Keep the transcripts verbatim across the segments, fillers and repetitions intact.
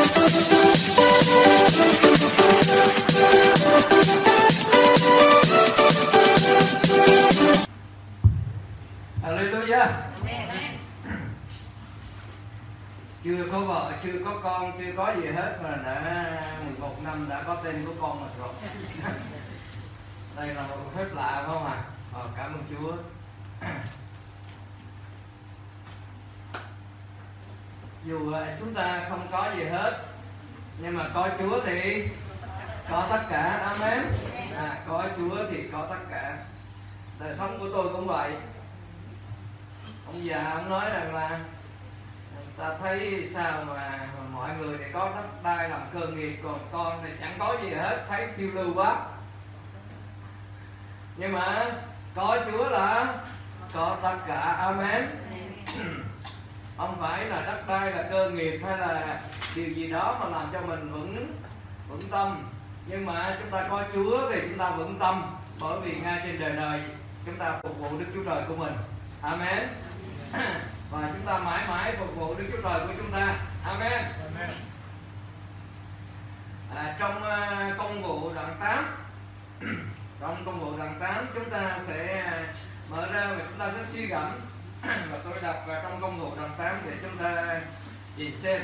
Hallelujah. Chưa có vợ, chưa có con, chưa có gì hết mà đã mười một năm đã có tên của con mình rồi. Đây là một phép lạ phải không ạ? À? Ờ, cảm ơn Chúa. Dù chúng ta không có gì hết, nhưng mà có Chúa thì có tất cả. Amen. À, có Chúa thì có tất cả. Đời sống của tôi cũng vậy. Ông già ông nói rằng là ta thấy sao mà mọi người thì có đất đai làm cơ nghiệp, còn con thì chẳng có gì hết, thấy phiêu lưu quá. Nhưng mà có Chúa là có tất cả. Amen. Không phải là đất đai là cơ nghiệp hay là điều gì đó mà làm cho mình vững vững tâm, nhưng mà chúng ta có Chúa thì chúng ta vững tâm, bởi vì ngay trên đời này chúng ta phục vụ Đức Chúa Trời của mình. Amen. Và chúng ta mãi mãi phục vụ Đức Chúa Trời của chúng ta. Amen. Amen. À, trong uh, công vụ đoạn tám trong công vụ đoạn tám chúng ta sẽ mở ra và chúng ta sẽ suy gẫm. Và tôi đọc vào trong công vụ đoạn tám để chúng ta nhìn xem.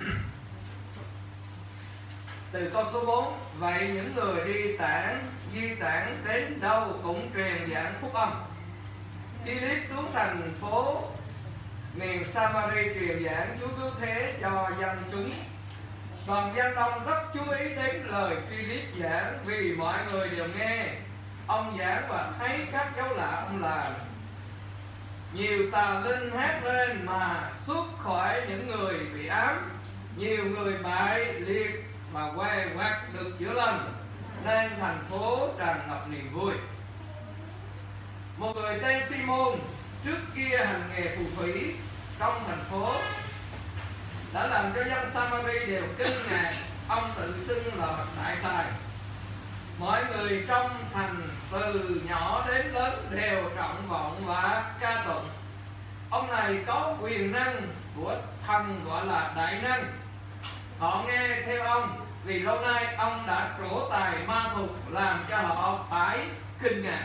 Từ câu số bốn: Vậy những người đi tản di tản đến đâu cũng truyền giảng phúc âm. Philip xuống thành phố miền Samari truyền giảng Chúa cứu thế cho dân chúng. Toàn dân đông rất chú ý đến lời Philip giảng, vì mọi người đều nghe ông giảng và thấy các dấu lạ ông làm. Nhiều tà linh hét lên mà xuất khỏi những người bị ám. Nhiều người bại liệt mà quay quạt được chữa lành, nên thành phố tràn ngập niềm vui. Một người tên Simon trước kia hành nghề phù thủy trong thành phố đã làm cho dân Samari đều kinh ngạc. Ông tự xưng là bậc đại tài. Mọi người trong thành từ nhỏ đến lớn đều trọng vọng và ca tụng. Ông này có quyền năng của thần gọi là đại năng. Họ nghe theo ông vì lâu nay ông đã trổ tài ma thuật, làm cho họ phải kinh ngạc.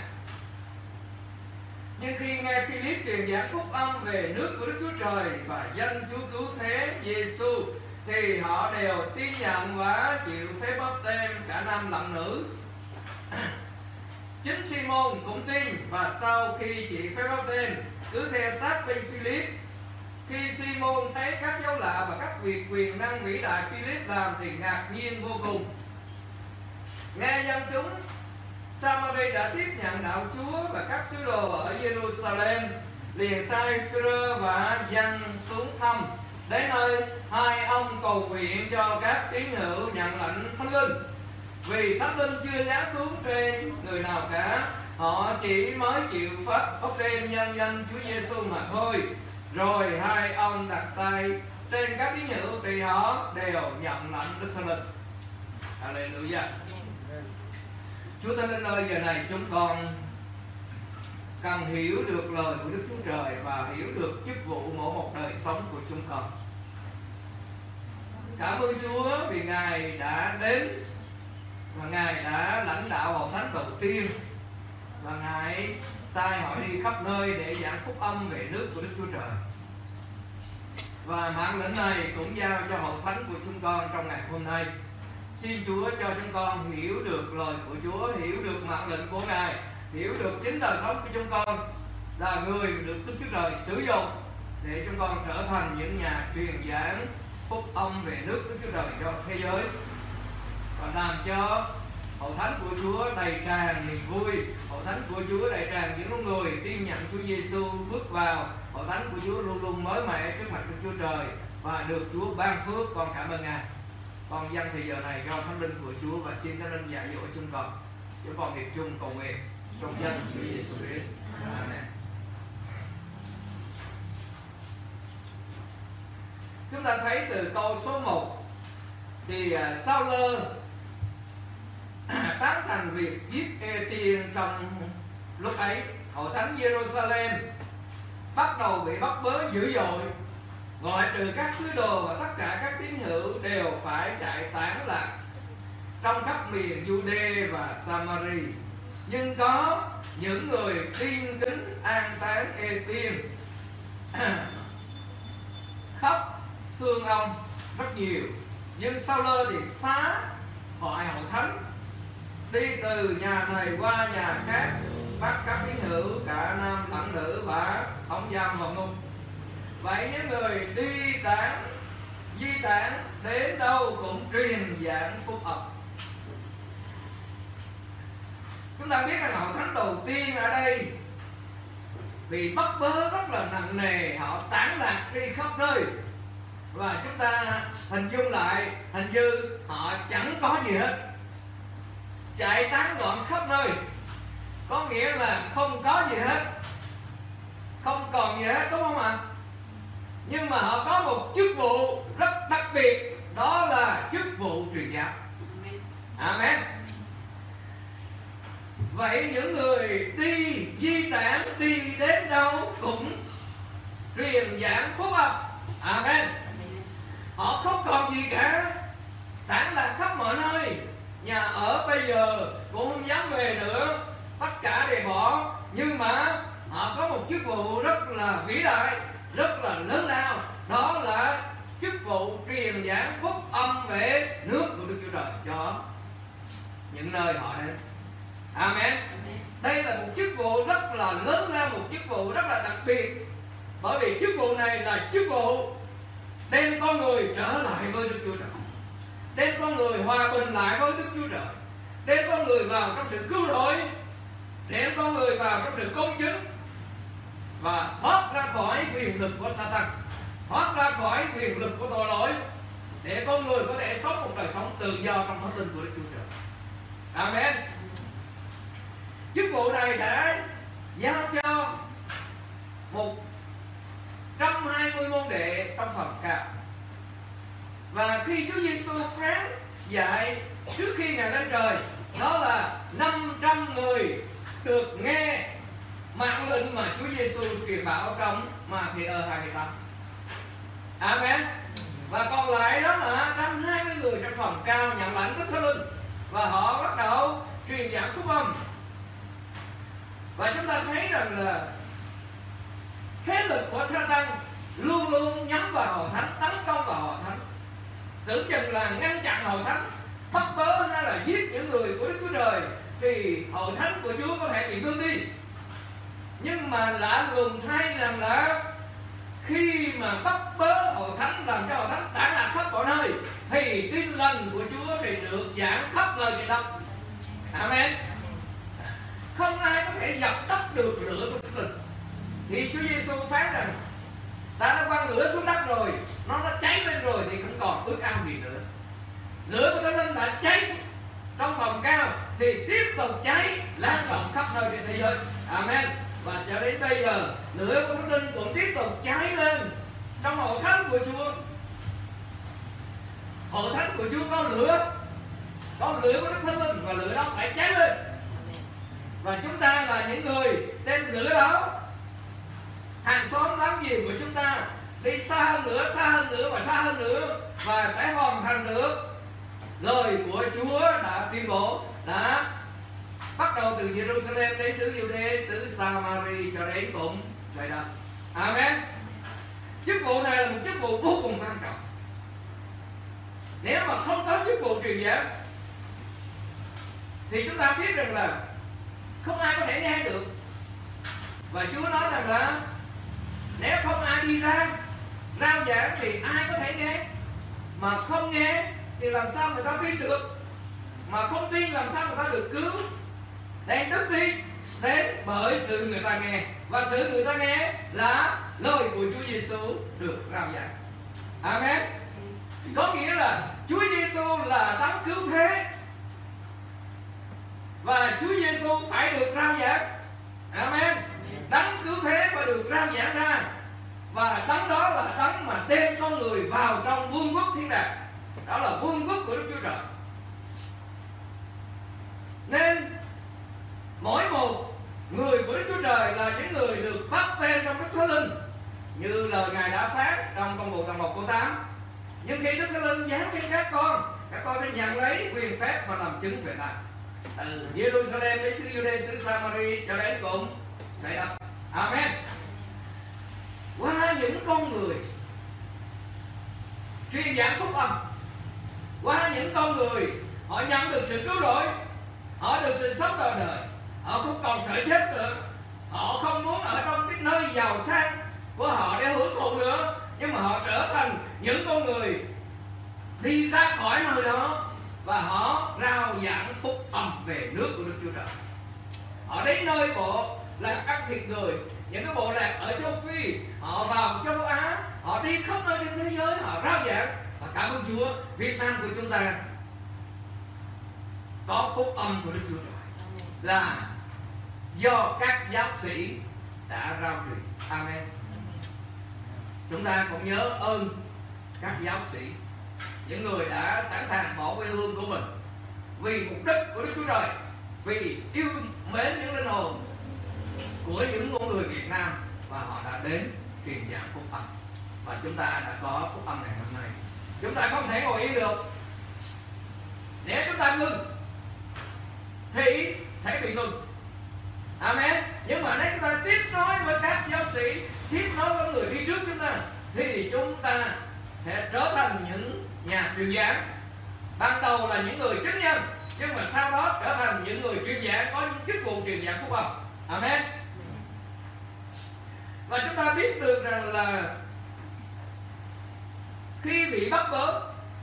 Nhưng khi nghe Philip truyền giảng phúc âm về nước của Đức Chúa Trời và danh Chúa cứu thế Giêsu, thì họ đều tin nhận và chịu phép báp têm, cả nam lẫn nữ. Chính Simon cũng tin, và sau khi chịu phép báp têm cứ theo sát bên Philip. Khi Simon thấy các dấu lạ và các việc quyền năng vĩ đại Philip làm thì ngạc nhiên vô cùng. Nghe dân chúng Samari đã tiếp nhận đạo Chúa và các sứ đồ ở Jerusalem, liền sai Phêrô và dân xuống thăm. Đến nơi hai ông cầu nguyện cho các tín hữu nhận lãnh Thánh Linh, vì Thánh Linh chưa giáng xuống trên người nào cả. Họ chỉ mới chịu phát báp têm nhân danh Chúa Giêsu mà thôi. Rồi hai ông đặt tay trên các tín hữu thì họ đều nhận lãnh Đức Thánh Linh. Hallelujah. Chúa Thánh Linh ơi, giờ này chúng con cần hiểu được lời của Đức Chúa Trời và hiểu được chức vụ mỗi một đời sống của chúng con. Cảm ơn Chúa vì Ngài đã đến và Ngài đã lãnh đạo hội thánh đầu tiên, và Ngài sai họ đi khắp nơi để giảng phúc âm về nước của Đức Chúa Trời. Và mạng lệnh này cũng giao cho hội thánh của chúng con trong ngày hôm nay. Xin Chúa cho chúng con hiểu được lời của Chúa, hiểu được mạng lệnh của Ngài, hiểu được chính đời sống của chúng con là người được Đức Chúa Trời sử dụng để chúng con trở thành những nhà truyền giảng phúc âm về nước Đức Chúa Trời cho thế giới, và làm cho hội thánh của Chúa đầy tràn niềm vui. Hội thánh của Chúa đầy tràn những người tin nhận Chúa Giêsu bước vào. Hội thánh của Chúa luôn luôn mới mẻ trước mặt Đức Chúa Trời và được Chúa ban phước. Con cảm ơn Ngài. Con dâng thì giờ này cho Thánh Linh của Chúa và xin Thánh Linh dạy dỗ chúng con. Chúng con hiệp chung cầu nguyện trong danh Chúa Giêsu Christ. Amen. Chúng ta thấy từ câu số một thì Sao-lơ tán thành việc giết Ê-tiên. Trong lúc ấy hội thánh Jerusalem bắt đầu bị bắt bớ dữ dội, ngoại trừ các sứ đồ và tất cả các tín hữu đều phải chạy tán lạc trong khắp miền Jude và Samari. Nhưng có những người tin kính an táng Ê-tiên khóc thương ông rất nhiều. Nhưng Sao-lơ thì phá hoại hội thánh, đi từ nhà này qua nhà khác, bắt các tín hữu cả nam lẫn nữ và đóng giam vào ngục. Vậy những người đi tán di tản đến đâu cũng truyền giảng phúc âm. Chúng ta biết rằng hội thánh đầu tiên ở đây vì bắt bớ rất là nặng nề, họ tản lạc đi khắp nơi, và chúng ta hình dung lại, hình như họ chẳng có gì hết, chạy tán loạn khắp nơi, có nghĩa là không có gì hết, không còn gì hết, đúng không ạ? Nhưng mà họ có một chức vụ rất đặc biệt, đó là chức vụ truyền giáo. Amen. Vậy những người đi di tản đi đến đâu cũng truyền giảng phúc âm. Amen. Họ không còn gì cả, tản lạc khắp mọi nơi, nhà ở bây giờ cũng không dám về nữa, tất cả đều bỏ. Nhưng mà họ có một chức vụ rất là vĩ đại, rất là lớn lao, đó là chức vụ truyền giảng phúc âm về nước của Đức Chúa Trời cho những nơi họ đến. Amen. Đây là một chức vụ rất là lớn lao, một chức vụ rất là đặc biệt, bởi vì chức vụ này là chức vụ đem con người trở lại với Đức Chúa Trời, đem con người hòa bình lại với Đức Chúa Trời, đem con người vào trong sự cứu rỗi, đem con người vào trong sự công chính và thoát ra khỏi quyền lực của Satan, thoát ra khỏi quyền lực của tội lỗi, để con người có thể sống một đời sống tự do trong thánh linh của Đức Chúa Trời. Amen. Chức vụ này đã giao cho một trăm hai mươi môn đệ trong phần cao. Và khi Chúa Giêsu phán dạy trước khi Ngài lên trời, đó là năm trăm người được nghe mạng lệnh mà Chúa Giêsu truyền bảo trong Ma-thi-ơ hai mươi tám. Amen. Và còn lại đó là một trăm hai mươi người trong phòng cao nhận lãnh Đức Thánh Linh, và họ bắt đầu truyền giảng phúc âm. Và chúng ta thấy rằng là thế lực của Satan luôn luôn nhắm vào hội thánh, tấn công vào hội thánh, tưởng chừng là ngăn chặn hội thánh, bắt bớ hay là giết những người của Đức Chúa Trời, thì hội thánh của Chúa có thể bị ngưng đi. Nhưng mà lạ lùng thay rằng là khi mà bắt bớ hội thánh, làm cho hội thánh tản lạc khắp mọi nơi, thì tin lành của Chúa thì được giảng khắp nơi trên đất. Amen. Không ai có thể dập tắt được lửa của Thánh Linh. Thì Chúa Giêsu phán rằng ta đã quăng lửa xuống đất rồi, nó đã cháy lên rồi thì không còn ước ao gì nữa. Lửa của Thánh Linh đã cháy trong phòng cao thì tiếp tục cháy lan rộng khắp nơi trên thế giới. Amen. Và cho đến bây giờ lửa của Thánh Linh cũng tiếp tục cháy lên trong hội thánh của Chúa. Hội thánh của Chúa có lửa, có lửa của Đức Thánh Linh, và lửa đó phải cháy lên. Và chúng ta là những người đem lửa đó, hàng xóm láng giềng của chúng ta đi xa hơn nữa, xa hơn nữa và xa hơn nữa, và sẽ hoàn thành được lời của Chúa đã tuyên bố, đã bắt đầu từ Jerusalem đến xứ Jude, xứ Samari cho đến cùng trời đất. Amen. Chức vụ này là một chức vụ vô cùng quan trọng. Nếu mà không có chức vụ truyền giảng thì chúng ta biết rằng là không ai có thể nghe được. Và Chúa nói rằng là nếu không ai đi ra rao giảng thì ai có thể nghe, mà không nghe thì làm sao người ta tin được, mà không tin làm sao người ta được cứu. Đến đức tin đến bởi sự người ta nghe, và sự người ta nghe là lời của Chúa Giêsu được rao giảng. Amen. Có nghĩa là Chúa Giêsu là đấng cứu thế, và Chúa Giêsu phải được rao giảng. Amen. Đấng cứu thế phải được rao giảng ra, và đấng đó là đấng mà đem con người vào trong vương quốc thiên đàng, đó là vương quốc của Đức Chúa Trời. Nên mỗi một người của Đức Chúa Trời là những người được bắt tên trong Đức Thánh Linh, như lời Ngài đã phát trong công vụ đoạn một câu tám. Nhưng khi Đức Thánh Linh giáng trên các con, các con sẽ nhận lấy quyền phép và làm chứng về ta, từ Jerusalem đến xứ Jude, xứ Samari cho đến cùng trái đất. Amen. Qua những con người truyền giảng phúc âm, qua những con người họ nhận được sự cứu rỗi, họ được sự sống đời đời, họ không còn sợ chết nữa, họ không muốn ở trong cái nơi giàu sang của họ để hưởng thụ nữa, nhưng mà họ trở thành những con người đi ra khỏi nơi đó và họ rao giảng phúc âm về nước của Đức Chúa Trời. Họ đến nơi bộ lạc ăn thịt người, những cái bộ lạc ở châu Phi, họ vào châu Á, họ đi khắp nơi trên thế giới, họ rao giảng. Và cảm ơn Chúa, Việt Nam của chúng ta có phúc âm của Đức Chúa Trời là do các giáo sĩ đã rao truyền. Amen. Chúng ta cũng nhớ ơn các giáo sĩ, những người đã sẵn sàng bỏ quê hương của mình vì mục đích của Đức Chúa Trời, vì yêu mến những linh hồn của những con người Việt Nam, và họ đã đến truyền giảng phúc âm. Và chúng ta đã có phúc âm ngày hôm nay. Chúng ta không thể ngồi yên được. Nếu chúng ta ngưng thì sẽ bị ngừng. Amen. Nhưng mà nếu chúng ta tiếp nối với các giáo sĩ, tiếp nối với người đi trước chúng ta, thì chúng ta sẽ trở thành những nhà truyền giảng. Ban đầu là những người chứng nhân, nhưng mà sau đó trở thành những người truyền giảng, có những chức vụ truyền giảng phúc âm. Amen. Và chúng ta biết được rằng là khi bị bắt bớ,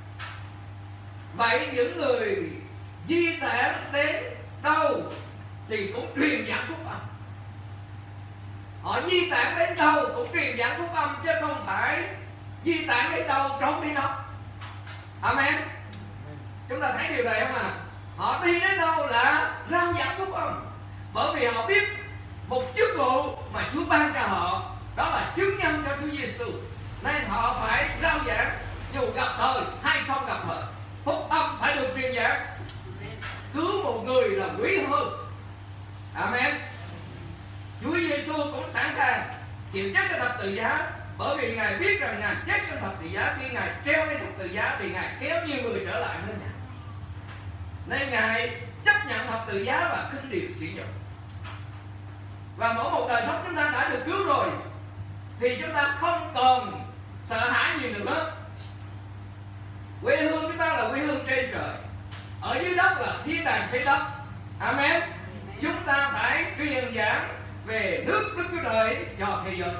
vậy những người di tản đến đâu thì cũng truyền giảng phúc âm. Họ di tản đến đâu cũng truyền giảng phúc âm, chứ không phải di tản đến đâu trốn đến đó. Amen. Chúng ta thấy điều này không ạ? À? Họ đi đến đâu là rao giảng phúc âm, bởi vì họ biết một chức vụ mà Chúa ban cho họ, đó là chứng nhân cho Chúa Giêsu, nên họ phải rao giảng dù gặp thời hay không gặp thời. Phúc âm phải được truyền giảng. Cứu một người là quý hơn. Amen. Chúa Giêsu cũng sẵn sàng chịu chết trên thập tự giá, bởi vì Ngài biết rằng Ngài chết trên thập tự giá, khi Ngài treo lên thập tự giá thì Ngài kéo nhiều người trở lại với Ngài, nên Ngài chấp nhận thập tự giá và khinh điều sỉ nhục. Và mỗi một đời sống chúng ta đã được cứu rồi thì chúng ta không còn sợ hãi gì nữa. Quê hương chúng ta là quê hương trên trời, ở dưới đất là thiên đàng trên đất. Amen. Chúng ta phải truyền giảng về nước Đức Chúa Trời cho thế giới.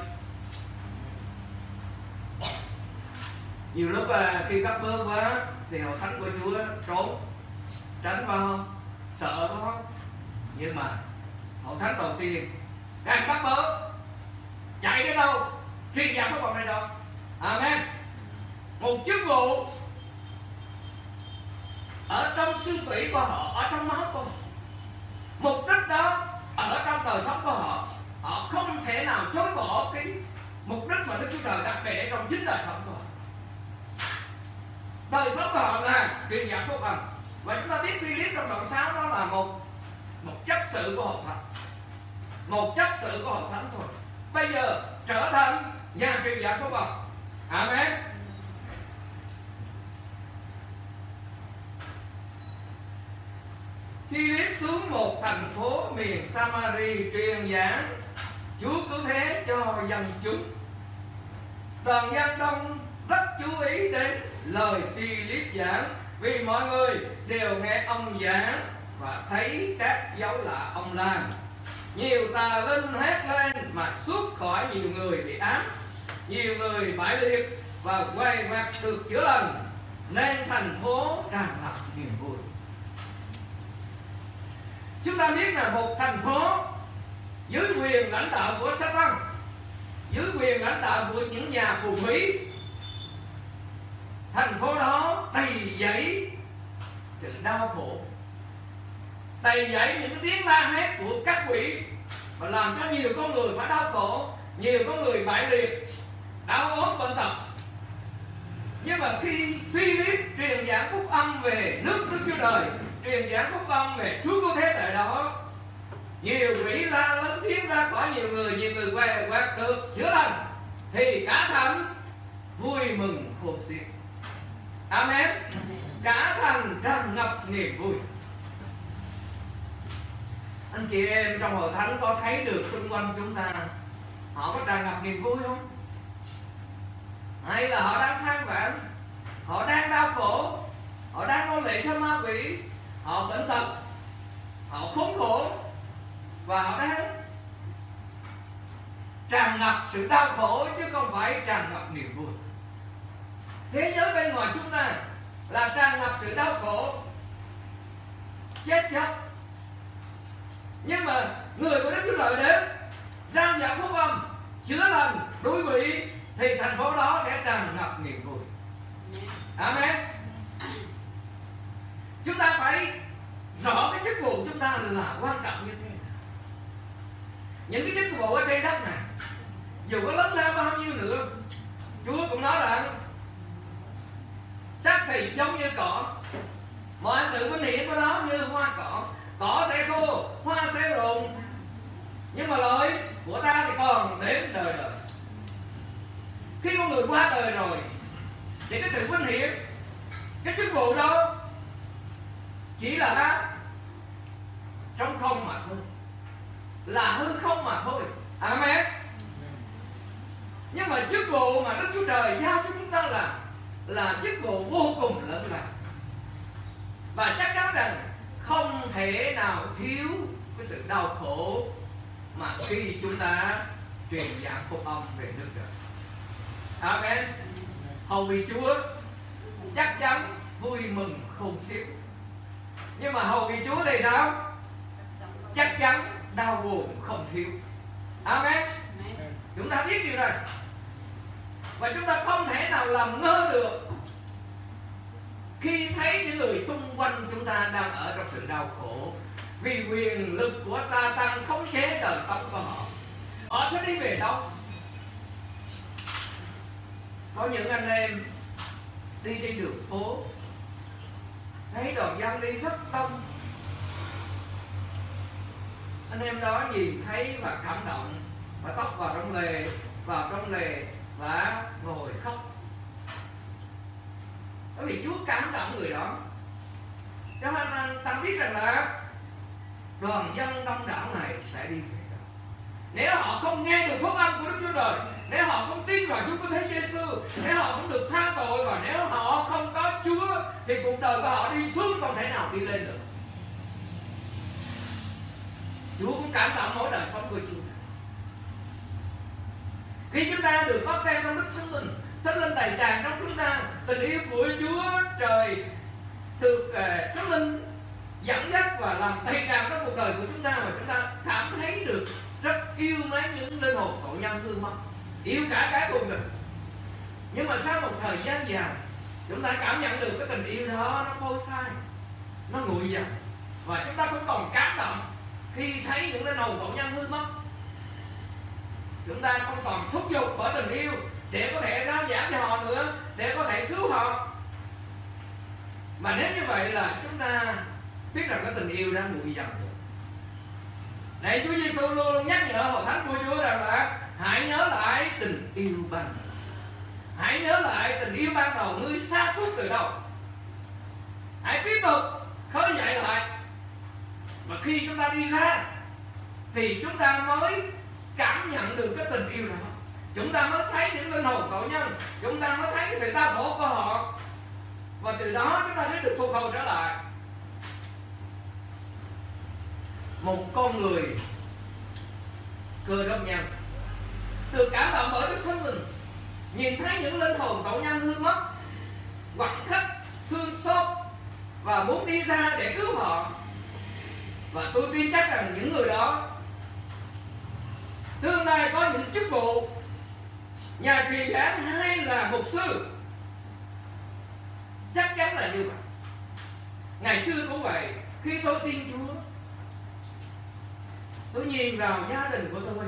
Nhiều lúc à, khi bắt bớ quá thì hội thánh của Chúa trốn tránh vào không, sợ phải không? Nhưng mà hội thánh đầu tiên càng bắt bớ chạy đến đâu truyền giảng phúc âm đến đâu. Amen. Một chức vụ ở trong xương tủy của họ, ở trong máu của họ, mục đích đó ở trong đời sống của họ, họ không thể nào chối bỏ cái mục đích mà Đức Chúa Trời đặt để trong chính đời sống của họ. Đời sống của họ là truyền giảng phúc âm. Và chúng ta biết Philip trong đoạn sáu đó là một một chấp sự của hội thánh, một chấp sự của hội thánh thôi. Bây giờ trở thành nhà truyền giảng phúc âm. Amen. Philip xuống một thành phố miền Samari truyền giảng Chúa cứu thế cho dân chúng. Đoàn dân đông rất chú ý đến lời Philip giảng, vì mọi người đều nghe ông giảng và thấy các dấu lạ ông làm. Nhiều tà linh hét lên mà xuất khỏi nhiều người bị ám, nhiều người bại liệt và quay mặt được chữa lành, nên thành phố tràn ngập niềm vui. Chúng ta biết là một thành phố dưới quyền lãnh đạo của Satan, dưới quyền lãnh đạo của những nhà phù thủy, thành phố đó đầy dẫy sự đau khổ, đầy dẫy những tiếng la hét của các quỷ, và làm cho nhiều con người phải đau khổ, nhiều con người bại liệt, đau ốm bệnh tật. Nhưng mà khi Philip truyền giảng phúc âm về nước Đức Chúa Trời, truyền giảng phúc âm về Chúa cứu thế tại đó, nhiều quỷ la lớn tiếng ra khỏi nhiều người, nhiều người quay quạt được chữa lành, thì cả thành vui mừng khôn xiết. Amen. Cả thành tràn ngập niềm vui. Anh chị em trong hội thánh có thấy được xung quanh chúng ta họ có tràn ngập niềm vui không? Hay là họ đang than vãn, họ đang đau khổ, họ đang nô lệ cho ma quỷ, họ bệnh tật, họ khốn khổ, và họ đang tràn ngập sự đau khổ chứ không phải tràn ngập niềm vui. Thế giới bên ngoài chúng ta là tràn ngập sự đau khổ, chết chóc. Nhưng mà người của Đức Chúa Trời đến rao giảng phúc âm, chữa lành đuổi quỷ, thì thành phố đó sẽ tràn ngập niềm vui. Amen. Chúng ta phải rõ cái chức vụ chúng ta là quan trọng như thế nào. Những cái chức vụ ở trên đất này dù có lớn lao bao nhiêu nữa, Chúa cũng nói là xác thịt giống như cỏ, mọi sự vinh hiển của nó như hoa cỏ. Cỏ sẽ khô, hoa sẽ rụng, nhưng mà lời của ta thì còn đến đời đời. Khi con người qua đời rồi thì cái sự vinh hiển, cái chức vụ đó chỉ là trong không mà thôi, là hư không mà thôi. Amen. Nhưng mà chức vụ mà Đức Chúa Trời giao cho chúng ta là là chức vụ vô cùng lớn lao, và chắc chắn rằng không thể nào thiếu cái sự đau khổ mà khi chúng ta truyền giảng phúc âm về nước Trời. Amen. Hầu vì Chúa chắc chắn vui mừng khôn xiết, nhưng mà hầu vì Chúa thì sao? Chắc chắn đau buồn không thiếu. Amen. Chúng ta biết điều này, và chúng ta không thể nào làm ngơ được khi thấy những người xung quanh chúng ta đang ở trong sự đau khổ vì quyền lực của Sa-tan khống chế đời sống của họ. Họ sẽ đi về đâu? Có những anh em đi trên đường phố, thấy đoàn dân đi rất đông, anh em đó nhìn thấy và cảm động, và tóc vào trong lề, vào trong lề và ngồi khóc. Bởi vì Chúa cảm động người đó. Cho nên anh ta biết rằng là đoàn dân đông đảo này sẽ đi về đâu. Nếu họ không nghe được phúc âm của Đức Chúa Trời, nếu họ không tin vào Chúa Cứu Thế Giêsu, nếu họ không được tha tội, và nếu họ không có Chúa, thì cuộc đời của họ đi xuống không thể nào đi lên được. Chúa cũng cảm động mỗi đời sống của chúng ta. Khi chúng ta được bắt tem trong Đức Thánh Linh, Thánh Linh đầy tràn trong chúng ta, tình yêu của Chúa Trời được uh, Thánh Linh dẫn dắt và làm đầy tràn trong cuộc đời của chúng ta, và chúng ta cảm thấy được rất yêu mấy những linh hồn tội nhân hư mất, yêu cả cái thù mình. Nhưng mà sau một thời gian dài, chúng ta cảm nhận được cái tình yêu đó nó phôi phai, nó nguội dần, và chúng ta cũng còn cảm động khi thấy những linh hồn tội nhân hư mất. Chúng ta không còn thúc giục bởi tình yêu để có thể rao giảng cho họ nữa, để có thể cứu họ. Mà nếu như vậy là chúng ta biết rằng cái tình yêu đã nguội dần rồi. Này, Chúa Giêsu luôn luôn nhắc nhở hội thánh của Chúa rằng là hãy nhớ lại tình yêu ban đầu. Hãy nhớ lại tình yêu ban đầu ngươi sa sút từ đâu. Hãy tiếp tục khơi dậy lại. Mà khi chúng ta đi ra thì chúng ta mới cảm nhận được cái tình yêu đó. Chúng ta mới thấy những linh hồn tội nhân, chúng ta mới thấy cái sự đau khổ của họ, và từ đó chúng ta mới được phục hồi trở lại. Một con người Cơ Đốc nhân được cảm động bởi Đức Thánh Linh, nhìn thấy những linh hồn tội nhân hư mất, quặn thắt, thương xót và muốn đi ra để cứu họ. Và tôi tin chắc rằng những người đó tương lai có những chức vụ nhà truyền giảng hay là mục sư. Chắc chắn là như vậy. Ngày xưa cũng vậy. Khi tôi tin Chúa, tôi nhìn vào gia đình của tôi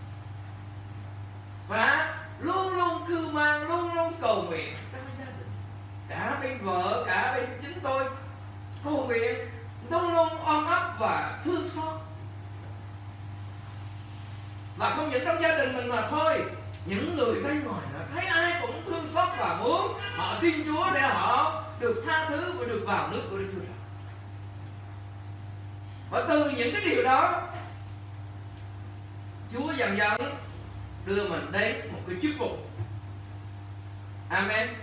và luôn luôn cưu mang, luôn luôn cầu nguyện trong gia đình. Cả bên vợ, cả bên chính tôi cầu nguyện, luôn luôn ôm ấp và thương xót. Và không những trong gia đình mình mà thôi, những người bên ngoài họ thấy ai cũng thương xót và muốn họ tin Chúa để họ được tha thứ và được vào nước của Đức Chúa Trời. Và từ những cái điều đó, Chúa dần dần đưa mình đến một cái chức vụ. Amen.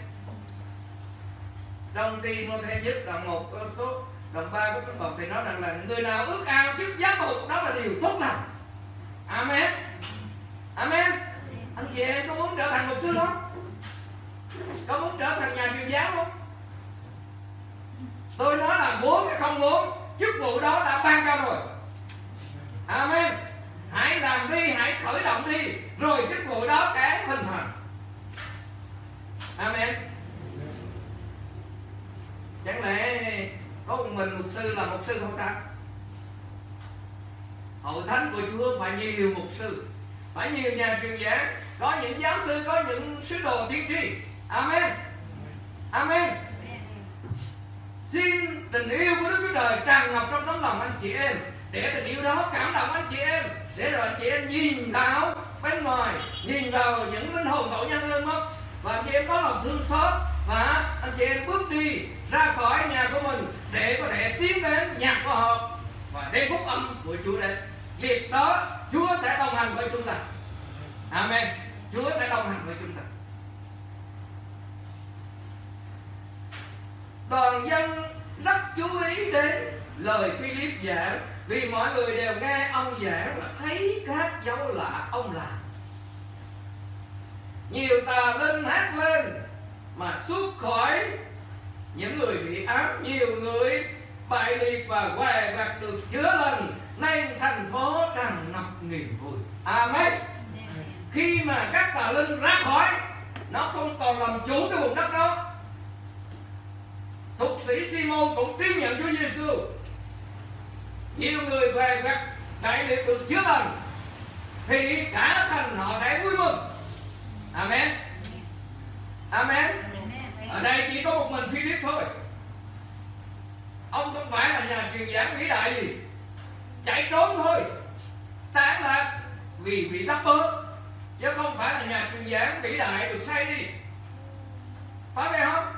Trong Ti-mô-thê nhất đoạn một có số đoạn ba có số một thì nói rằng là người nào ước ao chức giám mục đó là điều tốt lành. Amen. Amen. Anh chị em có muốn trở thành mục sư không? Có muốn trở thành nhà truyền giáo không? Tôi nói là muốn hay không muốn, chức vụ đó đã ban cho rồi. Amen. Hãy làm đi, hãy khởi động đi, rồi chức vụ đó sẽ hình thành. Amen. Chẳng lẽ có một mình mục sư là mục sư không sao? Hội thánh của Chúa phải nhiều mục sư, phải nhiều nhà truyền giáo, có những giáo sư, có những sứ đồ tiên tri. Amen. Amen. Xin tình yêu của Đức Chúa Trời tràn ngập trong tấm lòng anh chị em, để tình yêu đó cảm động anh chị em, để rồi anh chị em nhìn vào bên ngoài, nhìn vào những linh hồn tội nhân hơn mất, và anh chị em có lòng thương xót, và anh chị em bước đi ra khỏi nhà của mình để có thể tiến đến nhà của họ và đem phúc âm của Chúa đến. Việc đó Chúa sẽ đồng hành với chúng ta. Amen. Chúa sẽ đồng hành với chúng ta. Đoàn dân rất chú ý đến lời Philip giảng, vì mọi người đều nghe ông giảng là thấy các dấu lạ ông làm. Nhiều tà linh hát lên mà xuất khỏi những người bị ám, nhiều người bại liệt và què vặt được chữa lành, nên thành phố tràn ngập niềm vui. Amen. Khi mà các tà linh ra khỏi, nó không còn làm chủ cái vùng đất đó. Thục sĩ Simon cũng tin nhận Chúa Giêsu, nhiều người què vặt bại liệt được chữa lành, thì cả thành họ sẽ vui mừng. Amen. Amen. Ở đây chỉ có một mình Philip thôi. Ông không phải là nhà truyền giảng vĩ đại gì, chạy trốn thôi, tán lạc vì bị bắt bớ, chứ không phải là nhà truyền giảng vĩ đại được sai đi. Phải vậy không?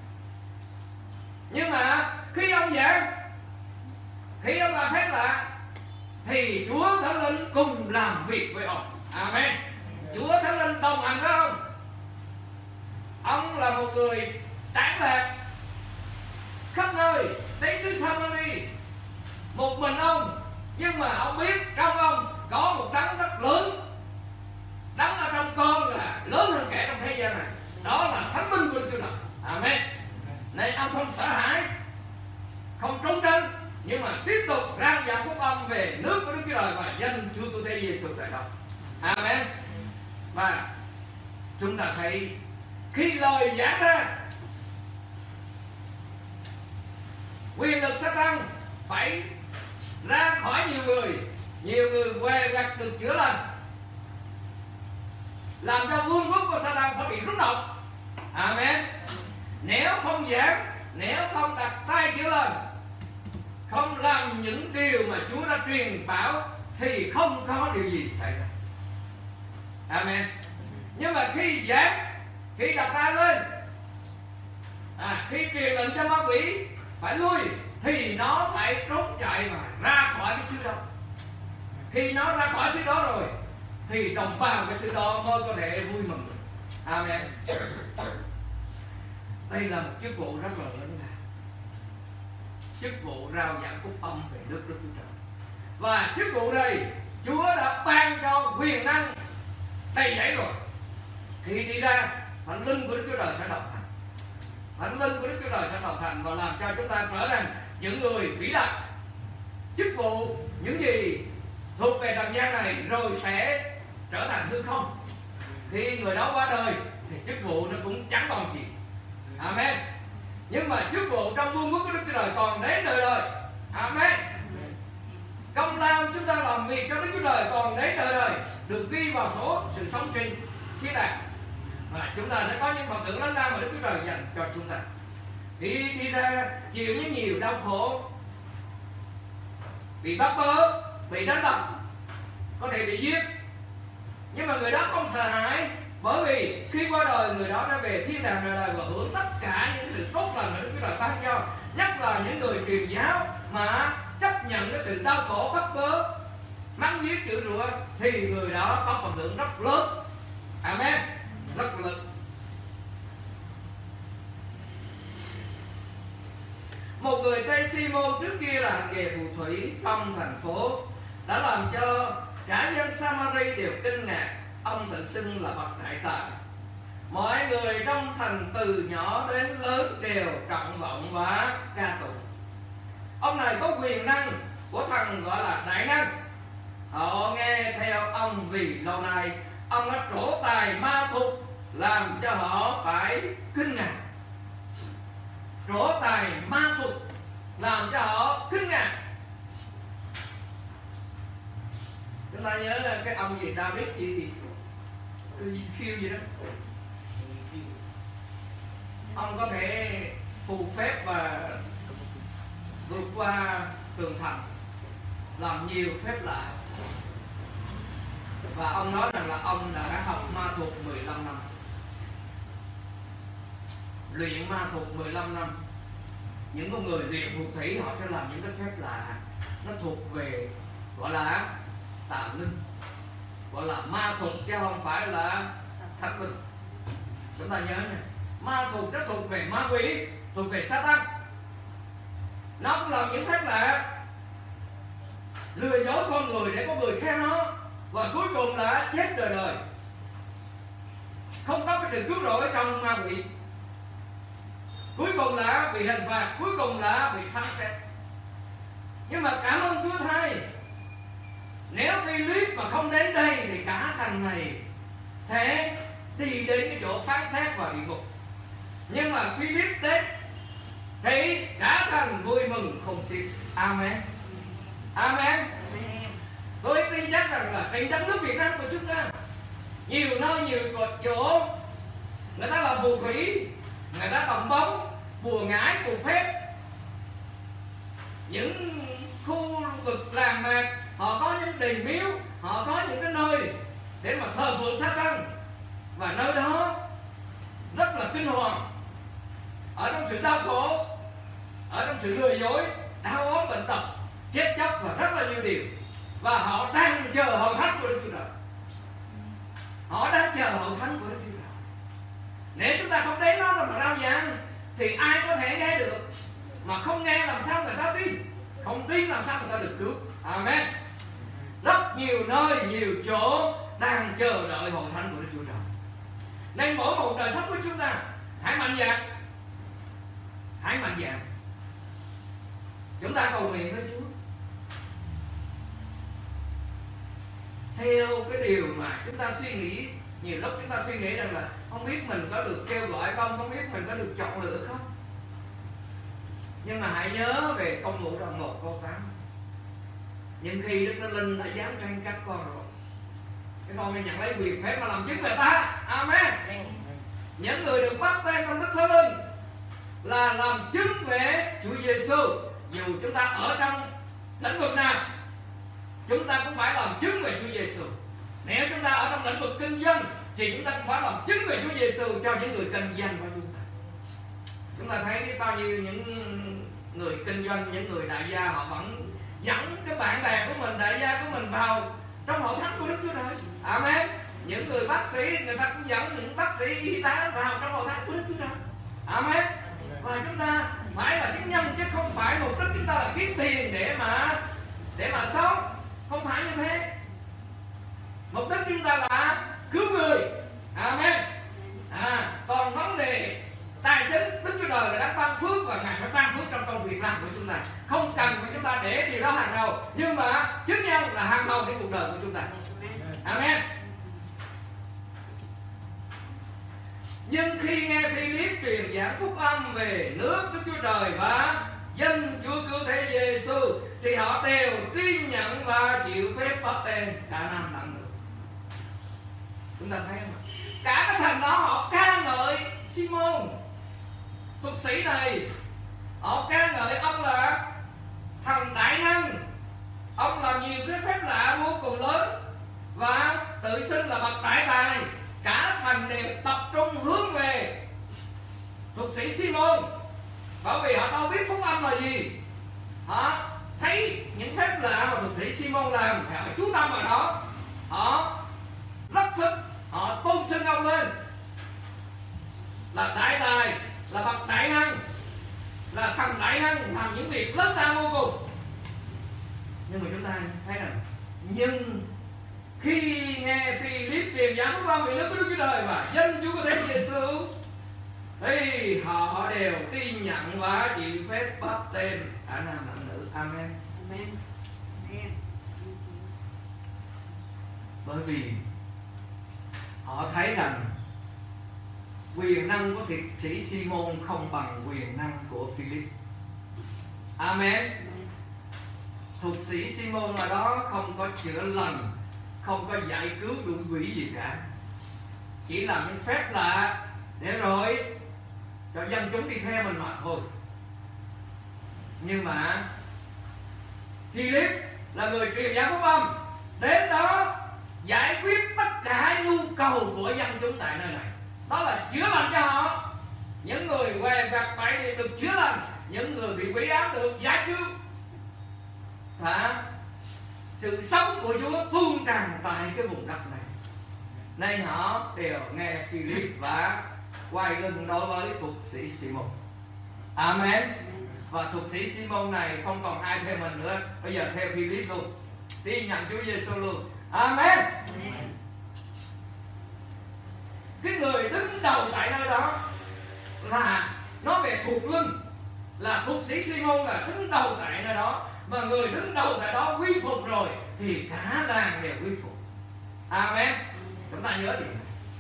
Nhưng mà khi ông giảng, khi ông làm phép lạ, thì Chúa Thánh Linh cùng làm việc với ông. Amen. Chúa Thánh Linh đồng hành với ông. Ông là một người tán lạc khắp nơi, đến xứ Samari một mình ông, nhưng mà ông biết trong ông có một đấng rất lớn. Đấng ở trong con là lớn hơn kẻ trong thế gian này, đó là Thánh Linh của Đức Chúa Trời. Amen. Nên ông không sợ hãi, không trốn tránh, nhưng mà tiếp tục rao giảng phúc âm về nước của Đức Chúa Trời và danh Chúa Cứu Thế Giêsu tại đó. Amen. Và chúng ta thấy khi lời giảng ra, quyền lực Sa-tan phải ra khỏi nhiều người, nhiều người què vặt được chữa lành, làm cho vương quốc của Sa-tan phải bị rút động. Amen. Nếu không giảng, nếu không đặt tay chữa lành, không làm những điều mà Chúa đã truyền bảo, thì không có điều gì xảy ra. Amen. Nhưng mà khi giảng, khi đặt tay lên, à, khi truyền lệnh cho ma quỷ phải lui, thì nó phải trốn chạy và ra khỏi cái xứ đó. Khi nó ra khỏi xứ đó rồi, thì đồng bào cái xứ đó mới có thể vui mừng. Amen. Đây là một chức vụ rất là lớn lao, chức vụ rao giảng phúc âm về nước Đức Chúa Trời. Và chức vụ này Chúa đã ban cho quyền năng đầy dẫy rồi. Khi đi ra, Thánh Linh của Đức Chúa Trời sẽ đồng hành. Thánh Linh của Đức Chúa Trời sẽ đồng hành và làm cho chúng ta trở thành những người vĩ đại. Chức vụ, những gì thuộc về trần gian này rồi sẽ trở thành hư không. Khi người đó qua đời thì chức vụ nó cũng chẳng còn gì. Amen. Nhưng mà chức vụ trong vương quốc của Đức Chúa Trời còn đến đời đời. Amen. Công lao chúng ta làm việc cho Đức Chúa Trời còn đến đời đời, được ghi vào số sự sống trên chiếc đàn. Và chúng ta sẽ có những phần thưởng lớn lao mà Đức Chúa Trời dành cho chúng ta. Khi đi ra chịu những nhiều đau khổ, bị bắt bớ, bị đánh đập, có thể bị giết, Nhưng mà người đó không sợ hãi, bởi vì khi qua đời người đó đã về thiên đàng đời đời và hưởng tất cả những sự tốt lành mà Đức Chúa Trời ban cho. Nhất là những người truyền giáo mà chấp nhận cái sự đau khổ bắt bớ, mắng giết chửi rủa, thì người đó có phần thưởng rất lớn. Amen, rất lớn. Một người tên Simon trước kia là hành nghề phù thủy trong thành phố đã làm cho cả dân Samari đều kinh ngạc. Ông tự xưng là bậc đại tài. Mọi người trong thành từ nhỏ đến lớn đều trọng vọng và ca tụng. Ông này có quyền năng của thần gọi là đại năng. Họ nghe theo ông vì lâu nay ông đã trổ tài ma thuật, làm cho họ phải kinh ngạc. Trổ tài ma thuật làm cho họ kinh ngạc. Chúng ta nhớ là cái ông gì David gì, cái gì phiêu gì đó, ông có thể phù phép và vượt qua tường thành, làm nhiều phép lạ. Và ông nói rằng là ông đã học ma thuật mười lăm năm, luyện ma thuật mười lăm năm. Những con người luyện phù thủy họ sẽ làm những cái phép lạ, nó thuộc về gọi là tà linh, gọi là ma thuật chứ không phải là thánh linh. Chúng ta nhớ nha, ma thuật nó thuộc về ma quỷ, thuộc về Satan. Nó cũng làm những phép lạ, lừa dối con người để con người theo nó, và cuối cùng là chết đời đời, không có cái sự cứu rỗi trong ma quỷ. Cuối cùng là bị hình phạt, cuối cùng là bị phán xét. Nhưng mà cảm ơn Chúa thay, nếu Philip mà không đến đây thì cả thành này sẽ đi đến cái chỗ phán xét và địa ngục. Nhưng mà Philip đến thì cả thành vui mừng không xiết. Amen. Amen. Tôi tin chắc rằng là trên đất nước Việt Nam của chúng ta, nhiều nơi nhiều chỗ người ta làm phù thủy, người ta cầm bóng, bùa ngải, phù phép. Những khu vực làng mạc họ có những đền miếu, họ có những cái nơi để mà thờ phượng Satan, và nơi đó rất là kinh hoàng, ở trong sự đau khổ, ở trong sự lừa dối, đau ốm bệnh tật, chết chóc và rất là nhiều điều. Và họ đang chờ hội thánh của Đức Chúa Trời. Họ đang chờ hội thánh của Đức Chúa Trời. Nếu chúng ta không đến đó mà rao giảng thì ai có thể nghe được? Mà không nghe làm sao người ta tin? Không tin làm sao người ta được cứu? Amen. Rất nhiều nơi, nhiều chỗ đang chờ đợi hội thánh của Đức Chúa Trời. Nên mỗi một đời sống của chúng ta hãy mạnh dạn, hãy mạnh dạn. Chúng ta cầu nguyện với Chúa theo cái điều mà chúng ta suy nghĩ. Nhiều lúc chúng ta suy nghĩ rằng là không biết mình có được kêu gọi không, không biết mình có được chọn lựa không. Nhưng mà hãy nhớ về Công vụ đoạn một câu tám. Nhưng khi Đức Thánh Linh đã dám tranh các con rồi, cái con mới nhận lấy quyền phép mà làm chứng về ta. Amen. Những người được bắt tên trong Đức Thánh Linh là làm chứng về Chúa Giêsu. Dù chúng ta ở trong lĩnh vực nào, chúng ta cũng phải làm chứng về Chúa Giêsu. Nếu chúng ta ở trong lĩnh vực kinh doanh thì chúng ta cũng phải làm chứng về Chúa Giêsu cho những người kinh doanh của chúng ta. Chúng ta thấy biết bao nhiêu những người kinh doanh, những người đại gia họ vẫn dẫn cái bạn bè của mình, đại gia của mình vào trong hội thánh của Đức Chúa Trời. Amen. Những người bác sĩ, người ta cũng dẫn những bác sĩ y tá vào trong hội thánh của Đức Chúa Trời. Amen. Và chúng ta phải là chức nhân chứ không phải mục đích chúng ta là kiếm tiền để mà để mà sống. Không phải như thế. Mục đích chúng ta là cứu người. Amen. À, còn vấn đề tài chính, Đức Chúa Trời là đang ban phước và Ngài phải ban phước trong công việc làm của chúng ta. Không cần phải chúng ta để điều đó hàng đầu, nhưng mà chức nhân là hàng đầu trong cuộc đời của chúng ta. Amen. Nhưng khi nghe Philip truyền giảng phúc âm về nước Đức Chúa Trời và dân Chúa cứu thế Giêsu thì họ đều tin nhận và chịu phép báp tên, cả nam lẫn nữ. Chúng ta thấy không? Cả cái thành đó họ ca ngợi Simon thuật sĩ này, họ ca ngợi ông là thần đại năng, ông làm nhiều cái phép lạ vô cùng lớn, và tự xưng là bậc đại tài, cả thành đều tập trung hướng về thuật sĩ Simon, bởi vì họ đâu biết phúc âm là gì. Họ thấy những phép lạ mà thuật sĩ Simon làm thì họ chú tâm vào đó, họ rất thích, họ tôn xưng ông lên là đại tài, là bậc đại năng, là thần đại năng, làm những việc lớn lao vô cùng. Nhưng mà chúng ta thấy rằng, nhưng khi nghe Philip truyền giảng phúc âm về nước của Đức Chúa Trời và danh Chúa của Thế Giêsu, thì họ đều tin nhận và chịu phép báp tên cả nam lẫn nữ. Amen. Amen. Amen. Bởi vì họ thấy rằng quyền năng của thuật sĩ Simon không bằng quyền năng của Philip. Amen. Thuật sĩ Simon ở đó không có chữa lành, không có giải cứu đuổi quỷ gì cả, chỉ làm những phép lạ để rồi cho dân chúng đi theo mình mà thôi. Nhưng mà Philip là người truyền giáo phúc âm, đến đó giải quyết tất cả nhu cầu của dân chúng tại nơi này, đó là chữa lành cho họ. Những người què vặt bại liệt được chữa lành, những người bị quỷ ám được giải cứu, và sự sống của Chúa tuôn tràn tại cái vùng đất này. Nên họ đều nghe Philip và quay lưng đối với thuật sĩ Simon. Amen. Và thuật sĩ Simon này không còn ai theo mình nữa, bây giờ theo Philip luôn, tin nhận Chúa Giêsu luôn. Amen. Cái người đứng đầu tại nơi đó là nói về thuộc linh, là thuật sĩ Simon là đứng đầu tại nơi đó, mà người đứng đầu tại đó quy phục rồi thì cả làng đều quy phục. Amen. Chúng ta nhớ điều này.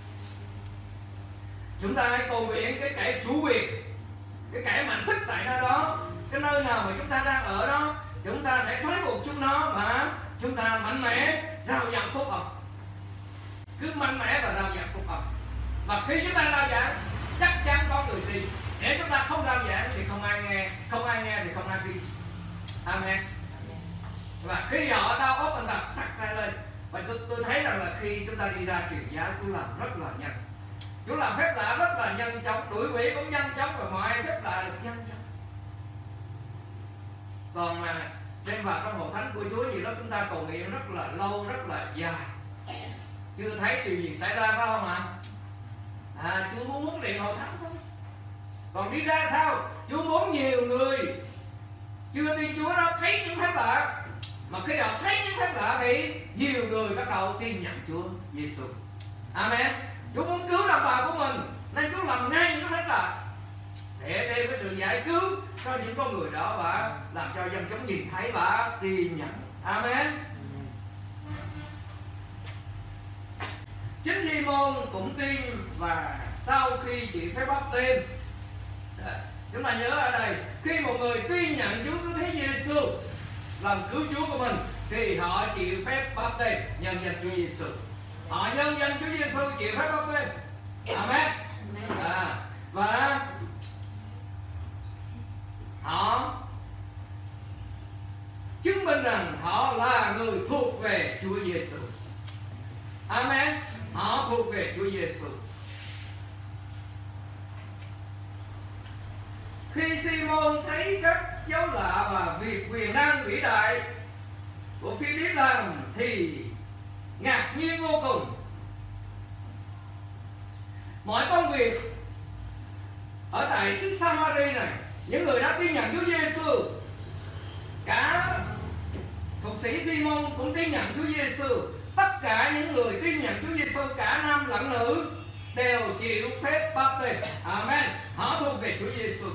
Chúng ta hãy cầu nguyện cái kẻ chủ quyền, cái kẻ mạnh sức tại nơi đó, cái nơi nào mà chúng ta đang ở đó, chúng ta sẽ thuyết phục chúng nó và chúng ta mạnh mẽ rao giảng phúc âm. Cứ mạnh mẽ và rao giảng phúc âm. Và khi chúng ta rao giảng, chắc chắn có người tin. Nếu chúng ta không rao giảng thì không ai nghe, không ai nghe thì không ai tin. Amen. Và khi họ đau óc mình tập đặt tay lên, và tôi, tôi thấy rằng là khi chúng ta đi ra truyền giáo, Chúa làm rất là nhanh. Chúa làm phép lạ rất là nhanh chóng, đuổi quỷ cũng nhanh chóng, và mọi phép lạ được nhanh chóng. Còn mà đem vào trong hội thánh của Chúa gì đó, chúng ta cầu nguyện rất là lâu, rất là dài, chưa thấy điều gì xảy ra, phải không ạ? À, Chúa muốn huấn luyện hội thánh thôi. Còn đi ra sao? Chúa muốn nhiều người chưa tin Chúa đó thấy những phép lạ, mà khi họ thấy những phép lạ thì nhiều người bắt đầu tin nhận Chúa Giêsu. Amen. Chúa muốn cứu đồng bào của mình, nên Chúa làm ngay những phép lạ để đem cái sự giải cứu cho những con người đó và làm cho dân chúng nhìn thấy và tin nhận. Amen. Chính Simon cũng tin, và sau khi chịu phép báp tên, chúng ta nhớ ở đây, khi một người tin nhận Chúa Cứu Thế Giêsu làm cứu Chúa của mình thì họ chịu phép báp tên nhân danh Chúa Giêsu. Họ nhân danh Chúa Giêsu chịu phép báp tên. Amen. À, và họ chứng minh rằng họ là người thuộc về Chúa Giêsu. Amen. Họ thuộc về Chúa Giêsu. Khi Simon thấy các dấu lạ và việc quyền năng vĩ đại của Philip làm thì ngạc nhiên vô cùng. Mọi công việc ở tại xứ Samari này, những người đã tin nhận Chúa Giêsu, cả thuật sĩ Simon cũng tin nhận Chúa Giêsu, tất cả những người tin nhận Chúa Giêsu, cả nam lẫn nữ, đều chịu phép báp tên. Amen. Họ thuộc về Chúa Giêsu.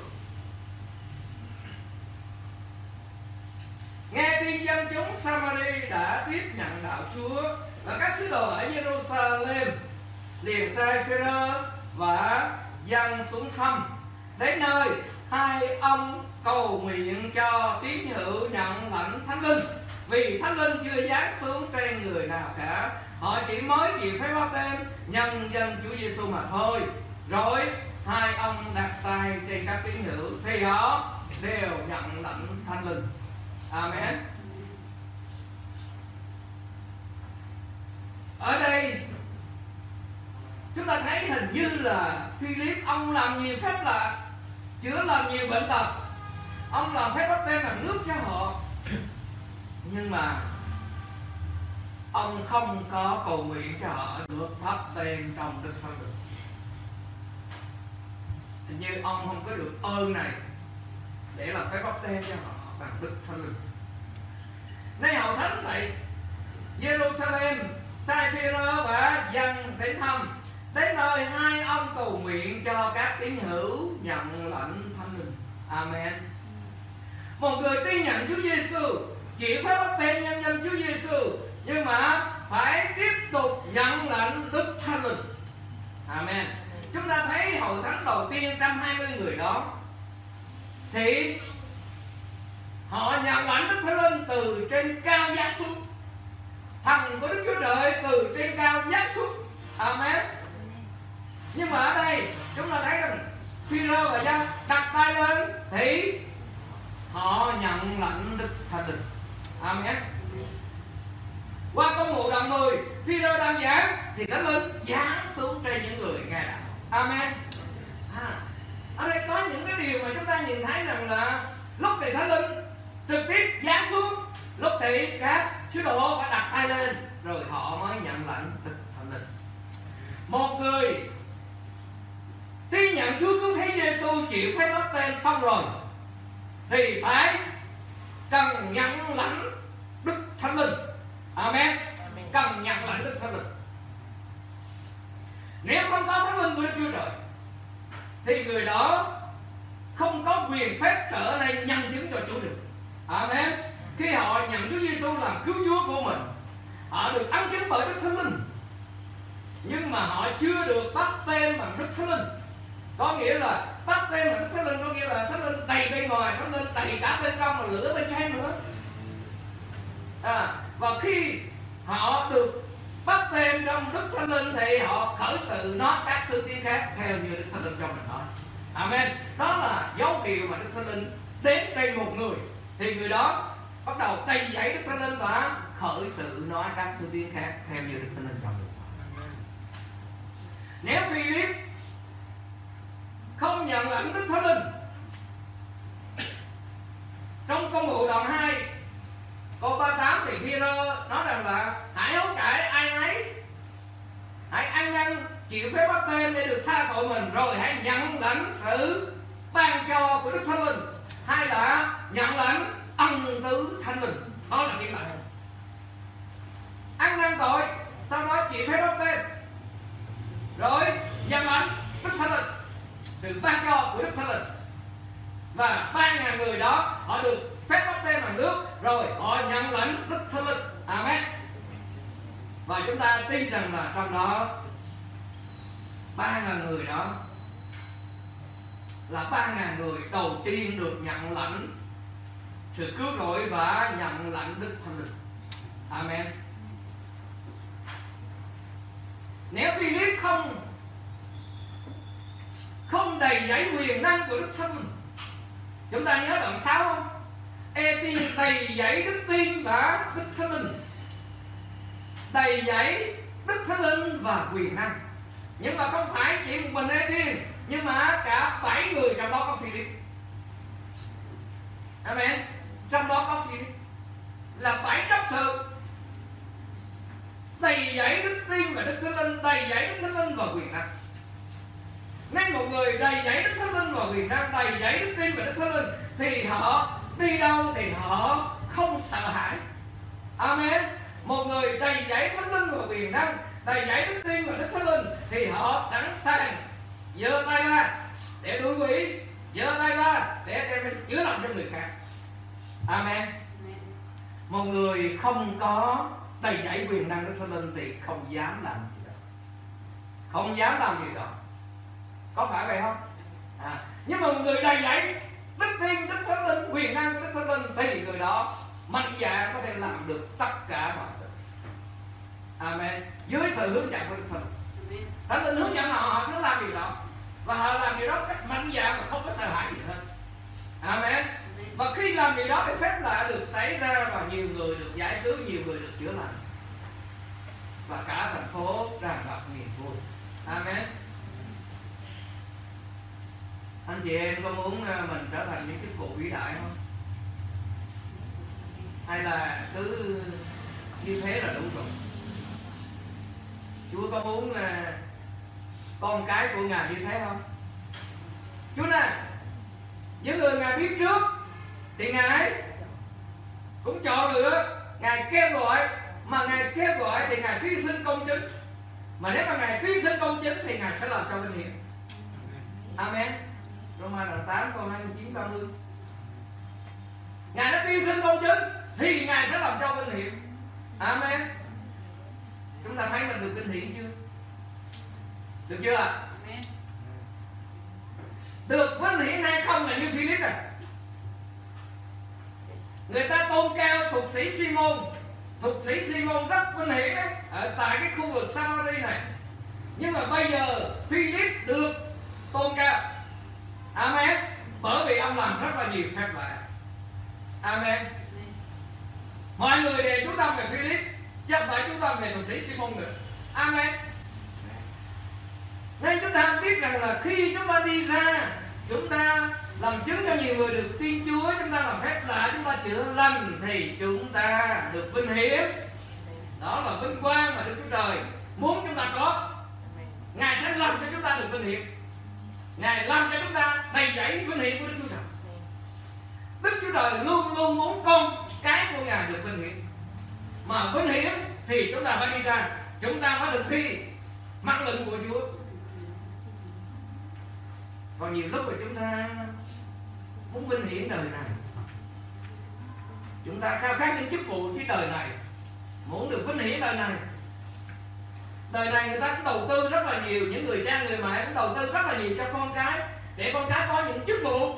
Nghe tin dân chúng Samari đã tiếp nhận đạo Chúa, và các sứ đồ ở Jerusalem liền sai Phêrô và Giăng xuống thăm. Đến nơi hai ông cầu nguyện cho tín hữu nhận lãnh Thánh Linh, vì Thánh Linh chưa giáng xuống trên người nào cả. Họ chỉ mới chịu phép báp tên nhân danh Chúa Giêsu mà thôi. Rồi hai ông đặt tay trên các tín hữu thì họ đều nhận lãnh Thánh Linh. Amen. Ở đây chúng ta thấy hình như là Philip ông làm nhiều phép lạ, chữa làm nhiều bệnh tật, ông làm phép báp têm bằng nước cho họ, nhưng mà ông không có cầu nguyện cho họ được báp têm trong Đức Thánh Linh. Hình như ông không có được ơn này để làm phép báp têm cho họ bằng Đức Thánh Linh. Nay hậu thánh tại Jerusalem sai Phêrô và dân đến thăm, đến nơi hai ông cầu nguyện cho các tín hữu nhận lãnh Thánh Linh. Amen. Một người tin nhận Chúa Giêsu, chịu phép báp têm nhân danh Chúa Giêsu, nhưng mà phải tiếp tục nhận lãnh Đức Thánh Linh. Amen. Chúng ta thấy hội thánh đầu tiên một trăm hai mươi người đó thì họ nhận lãnh Đức Thánh Linh từ trên cao giáng xuống. Thần của Đức Chúa Trời từ trên cao giáng xuống. Amen. Nhưng mà ở đây chúng ta thấy rằng Phêrô và dân đặt tay lên thì họ nhận lãnh Đức Thánh Linh. Amen. Qua công vụ đoạn mười, Phêrô đang giảng thì Thánh Linh giáng xuống trên những người nghe đạo. Amen. À, ở đây có những cái điều mà chúng ta nhìn thấy rằng là lúc thì Thánh Linh trực tiếp giáng xuống, lúc thì các sứ đồ phải đặt tay lên rồi họ mới nhận lãnh Đức Thánh Linh. Một người tin nhận Chúa Cứu Thế Giêsu, chịu phép báp têm xong rồi thì phải cần nhận lãnh Đức Thánh Linh. Amen. Cần nhận lãnh Đức Thánh Linh. Nếu không có Thánh Linh của Đức Chúa Trời thì người đó không có quyền phép trở nên nhân chứng cho Chúa được. Amen. Khi họ nhận Chúa Giêsu làm cứu Chúa của mình, họ được ân chứng bởi Đức Thánh Linh, nhưng mà họ chưa được báp têm bằng Đức Thánh Linh. Có nghĩa là báp têm bằng Đức Thánh Linh có nghĩa là Thánh Linh đầy bên ngoài, Thánh Linh đầy cả bên trong và lửa bên trên nữa. À, và khi họ được báp têm trong Đức Thánh Linh thì họ khởi sự nói các thứ tiếng khác theo như Đức Thánh Linh cho mình nói. Amen. Đó là dấu hiệu mà Đức Thánh Linh đến trên một người thì người đó bắt đầu đầy dẫy Đức Thánh Linh và khởi sự nói các thứ tiếng khác theo như Đức Thánh Linh cho mình. Nếu Philip không nhận lãnh Đức Thánh Linh, trong công vụ đoạn hai câu ba mươi tám thì Phêrô nói rằng là hãy hối cải ai nấy, hãy ăn năn chịu phép báp têm để được tha tội mình, rồi hãy nhận lãnh sự ban cho của Đức Thánh Linh, hay là nhận lãnh ân tứ Thánh Linh. Đó là cái lại ăn năn tội, sau đó chịu phép báp têm, rồi nhận lãnh Đức Thánh Linh, sự ban cho của Đức Thánh Linh. Và ba ngàn người đó họ được phép báp têm bằng nước, rồi họ nhận lãnh Đức Thánh Linh. Amen. Và chúng ta tin rằng là trong đó ba ngàn người đó là ba ngàn người đầu tiên được nhận lãnh sự cứu rỗi và nhận lãnh Đức Thánh Linh. Amen. Nếu Philip không không đầy dẫy quyền năng của Đức Thánh Linh, chúng ta nhớ đoạn sáu không? E tiên đầy dẫy đức tin và Đức Thánh Linh, đầy dẫy Đức Thánh Linh và quyền năng. Nhưng mà không phải chỉ một mình E tiên, nhưng mà cả bảy người trong đó có Philip. Amen. Trong đó có Philip là bảy chấp sự đầy dẫy đức tin và Đức Thánh Linh, đầy dẫy Đức Thánh Linh và quyền năng. Nên một người đầy dẫy Đức Thánh Linh và quyền năng, đầy dẫy đức tin và Đức Thánh Linh thì họ đi đâu thì họ không sợ hãi. Amen. Một người đầy dẫy Thánh Linh và quyền năng, đầy dẫy đức tin và Đức Thánh Linh thì họ sẵn sàng giơ tay ra để đuổi quỷ, giơ tay ra để đem chữa lành cho người khác. Amen. Một người không có đầy dẫy quyền năng Đức Thánh Linh thì không dám làm gì đó, không dám làm gì đó. Có phải vậy không? À, nhưng mà một người đầy dẫy đức tin, Đức Thánh Linh, quyền năng của Đức Thánh Linh thì người đó mạnh dạn có thể làm được tất cả mọi sự. Amen. Dưới sự hướng dẫn của Đức Thánh Linh. Thánh Linh hướng dẫn họ, họ sẽ làm gì đó và họ làm gì đó cách mạnh dạn mà không có sợ hãi gì hết. Amen. Và khi làm gì đó thì phép lạ được xảy ra và nhiều người được giải cứu, nhiều người được chữa lành. và cả thành phố tràn ngập niềm vui. Amen. Anh chị em có muốn mình trở thành những chức vụ vĩ đại không? Hay là cứ như thế là đủ rồi? Chúa có muốn là con cái của Ngài như thế không? Chúa nè, những người Ngài biết trước thì Ngài cũng chọn lựa, Ngài kêu gọi, mà Ngài kêu gọi thì Ngài hy sinh công chính. Mà nếu mà Ngài hy sinh công chính thì Ngài sẽ làm cho vinh hiển. Amen. Roma đoạn tám câu hai mươi chín ba mươi. Ngài đã hy sinh công chính thì Ngài sẽ làm cho vinh hiển. Amen. Chúng ta thấy mình được vinh hiển chưa? Được chưa ạ? Amen. Được vinh hiển hay không là như Philip này. Người ta tôn cao thuật sĩ Simon. Thuật sĩ Simon rất vinh hiển đấy, ở tại cái khu vực Samari này. Nhưng mà bây giờ Philip được tôn cao. Amen. Bởi vì ông làm rất là nhiều phép lạ. Amen. Mọi người đều chú tâm về Philip, chứ không phải chú tâm về thuật sĩ Simon nữa. Amen. Nên chúng ta biết rằng là khi chúng ta đi ra, chúng ta làm chứng cho nhiều người được tin Chúa, chúng ta làm phép lạ, chúng ta chữa lành, thì chúng ta được vinh hiển. Đó là vinh quang mà Đức Chúa Trời muốn chúng ta có. Ngài sẽ làm cho chúng ta được vinh hiển. Ngài làm cho chúng ta đầy dẫy vinh hiển của Đức Chúa Trời. Đức Chúa Trời luôn luôn muốn con cái của Ngài được vinh hiển. Mà vinh hiển thì chúng ta phải đi ra, chúng ta phải thực thi mệnh lệnh của Chúa. Còn nhiều lúc mà chúng ta muốn vinh hiển đời này, chúng ta khao khát những chức vụ trên đời này, muốn được vinh hiển đời này. Đời này người ta cũng đầu tư rất là nhiều, những người cha người mẹ cũng đầu tư rất là nhiều cho con cái, để con cái có những chức vụ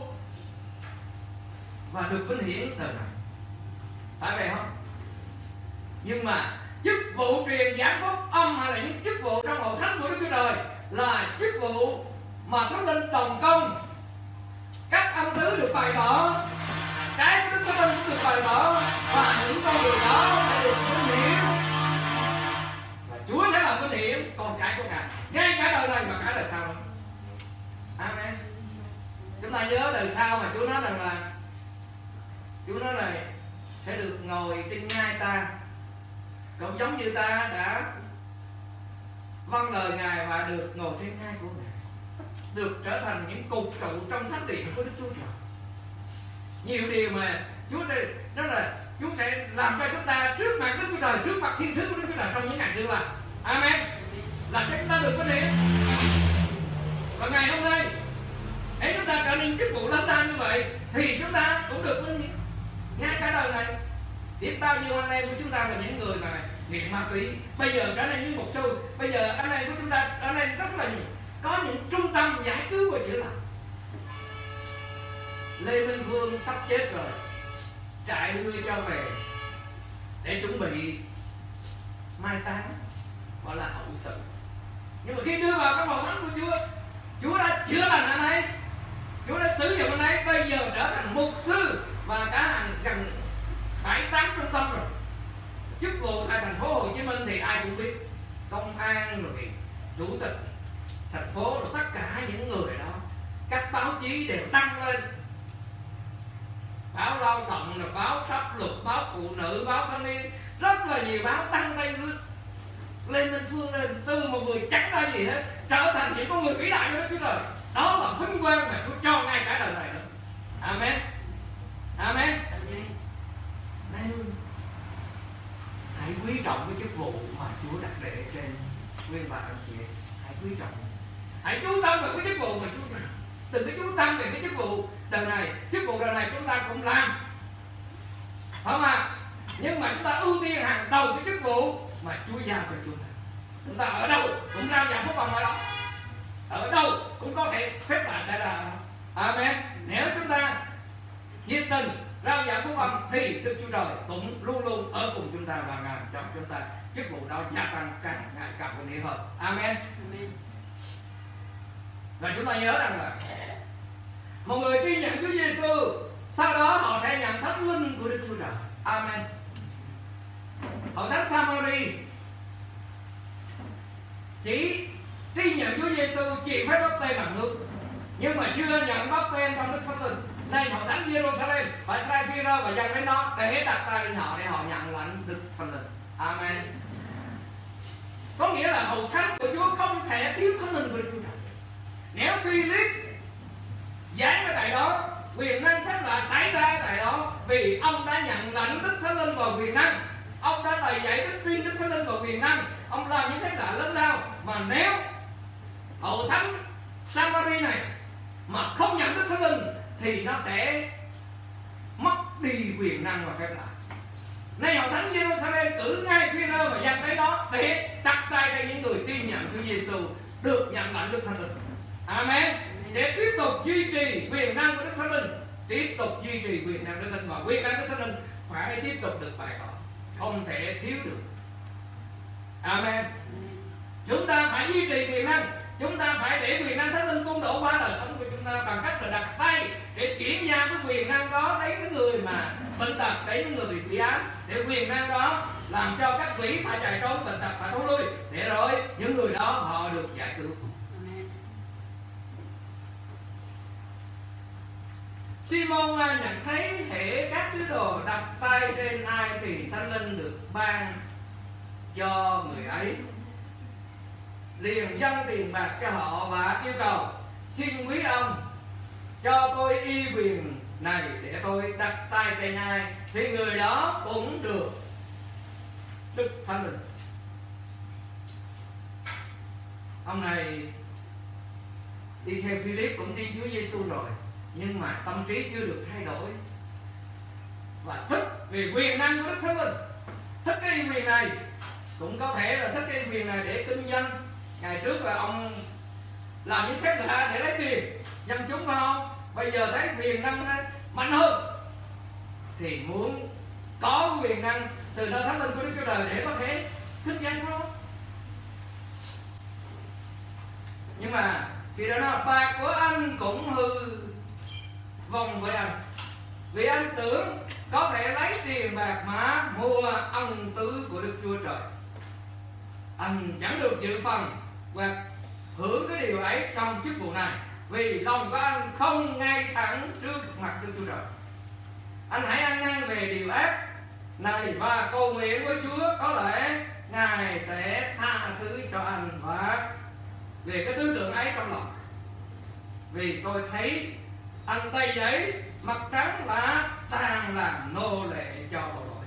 và được vinh hiển đời này. Phải vậy không? Nhưng mà chức vụ truyền giảng phúc âm hay là những chức vụ trong hội thánh của Đức Chúa Trời là chức vụ mà Thánh Linh đồng công. Các âm tứ được bày tỏ, cái của Đức Thánh Linh cũng được bày tỏ, và những con người đó sẽ được vinh hiển. Và Chúa sẽ làm vinh hiển con cái của Ngài, ngay cả đời này và cả đời sau đó. Amen. Chúng ta nhớ đời sau mà Chúa nói rằng là Chúa nói là sẽ được ngồi trên ngai ta, cũng giống như ta đã vâng lời Ngài và được ngồi trên ngai của Ngài, được trở thành những cục trụ trong thánh điện của Đức Chúa Trời. Nhiều điều mà Chúa đây đó là Chúa sẽ làm cho chúng ta trước mặt Đức Chúa Trời, trước mặt thiên sứ của Đức Chúa Trời trong những ngày tương lai. Amen. Làm cho chúng ta được vinh hiển. Và ngày hôm nay, nếu chúng ta trở nên chức vụ lớn lao như vậy, thì chúng ta cũng được vinh hiển. Ngay cả đời này, biết bao nhiêu anh em của chúng ta là những người mà nghiện ma túy, bây giờ trở nên như mục sư. Bây giờ anh em của chúng ta trở nên rất là nhiều, có những trung tâm giải cứu và chữa lành. Lê Minh Phương sắp chết rồi, trại đưa cho về để chuẩn bị mai táng, gọi là hậu sự. Nhưng mà khi đưa vào cái hội thánh của Chúa, Chúa đã chữa lành anh ấy, Chúa đã sử dụng anh ấy, bây giờ trở thành mục sư và cả hàng gần bảy tám trung tâm rồi. Chức vụ tại thành phố Hồ Chí Minh thì ai cũng biết, công an rồi chủ tịch thành phố rồi tất cả những người đó, các báo chí đều đăng lên, báo lao động rồi báo pháp luật, báo phụ nữ, báo thanh niên, rất là nhiều báo đăng lên lên Minh Phương lên, từ một người chẳng ra gì hết trở thành những con người vĩ đại của Đức Chúa Trời. Đó là vinh quang mà Chúa cho ngay cả đời này nữa. Amen. Amen. Nên hãy quý trọng cái chức vụ mà Chúa đặt để trên nguyên bà anh chị. Hãy quý trọng, hãy chú tâm vào cái chức vụ mà Chúa, đừng có chú tâm về cái chức vụ đời này. Chức vụ đời này chúng ta cũng làm, phải không ạ? Nhưng mà chúng ta ưu tiên hàng đầu cái chức vụ mà Chúa giao cho chúng ta. Chúng ta ở đâu cũng rao giảng phúc âm ở đó, ở đâu cũng có thể phép lạ xảy ra ở đó. Amen. Nếu chúng ta nhiệt tình rao giảng phúc âm thì Đức Chúa Trời cũng luôn luôn ở cùng chúng ta và Ngài cho chúng ta chức vụ đó gia tăng càng ngày càng vinh hiển hơn. Amen. Amen. Và chúng ta nhớ rằng là một người tin nhận Chúa Giêsu, sau đó họ sẽ nhận thánh linh của Đức Chúa Trời. Amen. Hội thánh Samari chỉ tin nhận Chúa Giêsu chỉ phép báp têm bằng nước, nhưng mà chưa nhận báp têm trong Đức Thánh Linh, nên hội thánh Jerusalem phải sai Phi-rơ và dân đến đó để đặt tay lên họ để họ nhận lãnh Đức Thánh Linh. Amen. Có nghĩa là hội thánh của Chúa không thể thiếu Thánh Linh của Đức Chúa Trời. Nếu Philip giảng ở tại đó, quyền năng thánh lạ xảy ra tại đó, vì ông đã nhận lãnh Đức Thánh Linh và quyền năng, ông đã đầy dạy đức tin Đức Thánh Linh và quyền năng, ông làm những thánh lạ lớn lao. Mà nếu hội thánh Samari này mà không nhận Đức Thánh Linh thì nó sẽ mất đi quyền năng và phép lạ. Nay hội thánh Jerusalem cử ngay Phi-rơ và dân tới đó để đặt tay cho những người tin nhận Chúa Giêsu được nhận lãnh Đức Thánh Linh. Amen. Để tiếp tục duy trì quyền năng của Đức Thánh Linh, tiếp tục duy trì quyền năng Đức Thánh Linh, và quyền năng Đức Thánh Linh phải tiếp tục được bày tỏ, không thể thiếu được. Amen. Chúng ta phải duy trì quyền năng, chúng ta phải để quyền năng Thánh Linh tuôn đổ qua đời sống của chúng ta bằng cách là đặt tay để chuyển giao cái quyền năng đó đến những người mà bệnh tật, đến những người bị quỷ ám, để quyền năng đó làm cho các quỷ phải chạy trốn, bệnh tật phải thối lui, để rồi những người đó họ được giải cứu. Simon nhận thấy hễ các sứ đồ đặt tay trên ai thì Thánh Linh được ban cho người ấy, liền dâng tiền bạc cho họ và yêu cầu: xin quý ông cho tôi y quyền này để tôi đặt tay trên ai thì người đó cũng được Đức Thánh Linh. Ông này đi theo Philip cũng tin Chúa Giêsu rồi, nhưng mà tâm trí chưa được thay đổi và thích về quyền năng của Đức Thánh Linh, thích cái quyền này. Cũng có thể là thích cái quyền này để kinh doanh. Ngày trước là ông làm những phép lạ để lấy tiền dân chúng, phải không? Bây giờ thấy quyền năng mạnh hơn thì muốn có quyền năng từ nơi Thánh Linh của Đức Chúa Trời để có thể kinh doanh thôi. Nhưng mà khi đó nói bạc của anh cũng hư vong với anh, vì anh tưởng có thể lấy tiền bạc mà mua ân tứ của Đức Chúa Trời. Anh chẳng được dự phần hoặc hưởng cái điều ấy trong chức vụ này, vì lòng của anh không ngay thẳng trước mặt Đức Chúa Trời. Anh hãy ăn năn về điều ác này và cầu nguyện với Chúa, có lẽ Ngài sẽ tha thứ cho anh và về cái tư tưởng ấy trong lòng. Vì tôi thấy anh tay giấy mặt trắng và đang làm nô lệ cho tội lỗi.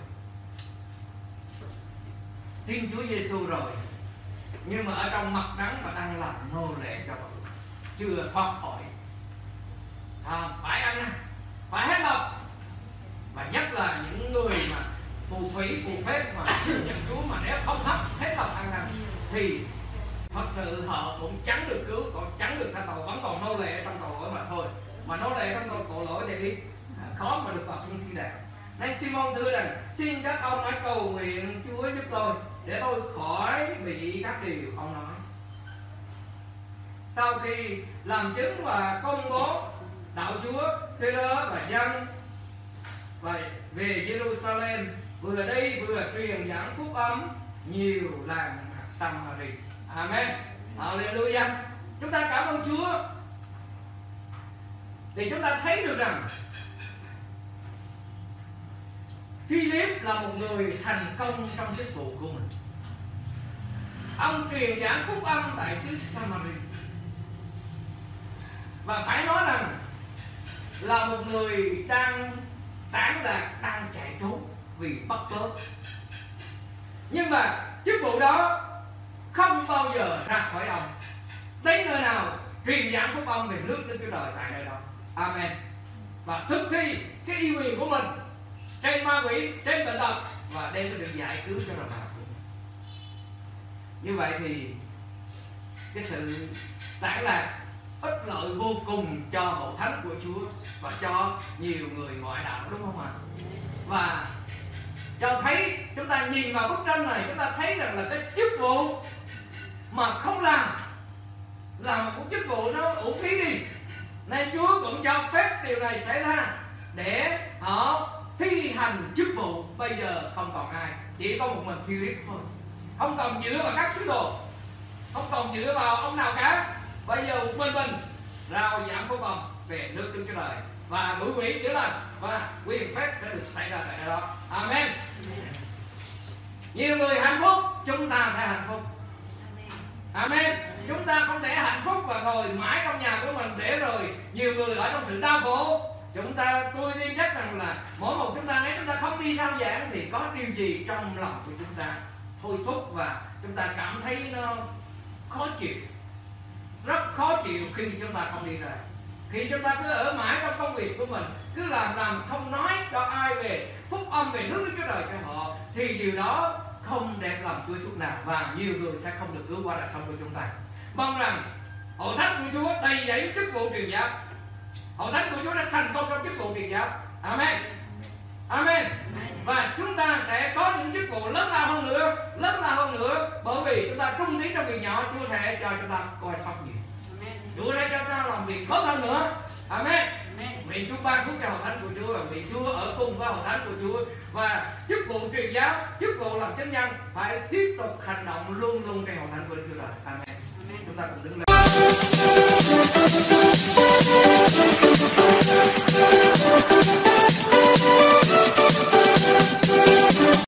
Tin Chúa Giêsu rồi, nhưng mà ở trong mặt trắng mà đang làm nô lệ cho tội lỗi, chưa thoát khỏi. À, phải ăn năn, phải hết lòng. Và nhất là những người mà phù thủy, phù phép mà nhận Chúa, mà nếu không hết hết lòng ăn năn thì thật sự họ cũng chẳng được cứu, còn chẳng được tha tội, vẫn còn nô lệ trong tội lỗi mà thôi. Mà nô lệ trong tội, tội lỗi thì đi khó mà được vào thiên thiên đàng. Nên Simon thưa rằng: xin các ông hãy cầu nguyện Chúa giúp tôi để tôi khỏi bị các điều ông nói. Sau khi làm chứng và công bố đạo Chúa, Phêrô và dân và về Jerusalem vừa đi vừa truyền giảng phúc âm nhiều làng Samari. Amen. Hallelujah. Chúng ta cảm ơn Chúa. Thì chúng ta thấy được rằng Philip là một người thành công trong chức vụ của mình. Ông truyền giảng phúc âm tại xứ Samari, và phải nói rằng là một người đang tản lạc, đang chạy trốn vì bắt bớ. Nhưng mà chức vụ đó không bao giờ ra khỏi ông. Đến nơi nào truyền giảng phúc âm về nước Đức Chúa Trời tại nơi đó. Amen. Và thực thi cái yêu quyền của mình trên ma quỷ, trên bệnh tật, và đem cái sự giải cứu cho đồng bào. Như vậy thì cái sự tản lạc ích lợi vô cùng cho hội thánh của Chúa và cho nhiều người ngoại đạo, đúng không ạ? Và cho thấy, chúng ta nhìn vào bức tranh này, chúng ta thấy rằng là cái chức vụ mà không làm là một cái chức vụ nó uổng phí đi. Nên Chúa cũng cho phép điều này xảy ra để họ thi hành chức vụ. Bây giờ không còn ai, chỉ có một mình Philip thôi, không còn dựa vào các sứ đồ, không còn dựa vào ông nào cả. Bây giờ bên mình rao giảng phúc âm về nước Chúa Trời và đuổi quỷ chữa lành và quyền phép sẽ được xảy ra tại nơi đó. Amen. Nhiều người hạnh phúc, chúng ta sẽ hạnh phúc. Amen. Chúng ta không thể hạnh phúc và ngồi mãi trong nhà của mình để rồi nhiều người ở trong sự đau khổ. Chúng ta, tôi tin chắc rằng là mỗi một chúng ta nếu chúng ta không đi rao giảng thì có điều gì trong lòng của chúng ta thôi thúc và chúng ta cảm thấy nó khó chịu, rất khó chịu khi chúng ta không đi ra. Khi chúng ta cứ ở mãi trong công việc của mình, cứ làm làm không nói cho ai về phúc âm về nước Đức Chúa Trời cho họ, thì điều đó không đẹp lòng Chúa chút nào và nhiều người sẽ không được cứu qua đời sống của chúng ta. Mong rằng hội thánh của Chúa đầy dẫy chức vụ truyền giáo. Hội thánh của Chúa đã thành công trong chức vụ truyền giáo. Amen. Amen. Và chúng ta sẽ có những chức vụ lớn lao hơn nữa, lớn lao hơn nữa, bởi vì chúng ta trung tín trong việc nhỏ, Chúa sẽ cho chúng ta coi sóc nhiều. Chúa sẽ cho chúng ta làm việc tốt hơn nữa. Amen. Nguyện Chúa ban phước cho hội thánh của Chúa và nguyện Chúa ở cùng với hội thánh của Chúa và chức vụ truyền giáo, chức vụ làm chứng nhân phải tiếp tục hành động luôn luôn trong hội thánh của Đức Chúa Trời. Amen. Chúng ta cùng đứng lên.